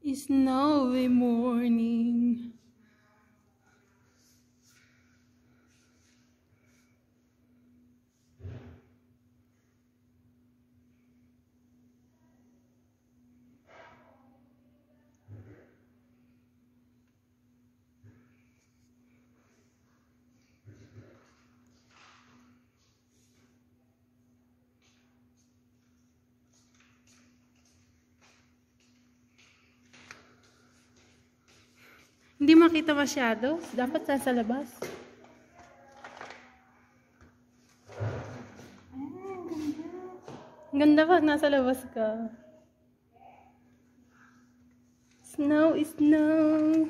Snowy morning. Hindi makita masyado. Dapat nasa labas. Ganda pag nasa labas ka. Snow is snow.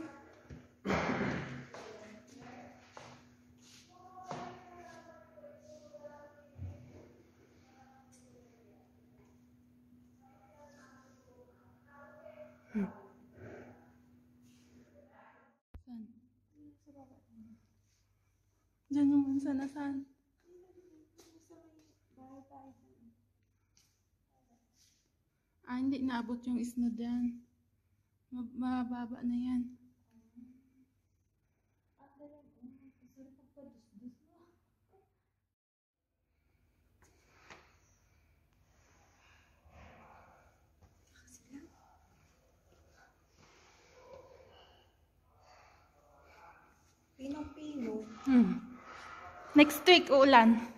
Diyan naman sa nasaan? Hindi naabot yung snow dyan. Mababa na yan. Pinong-pino. Next week, uulan.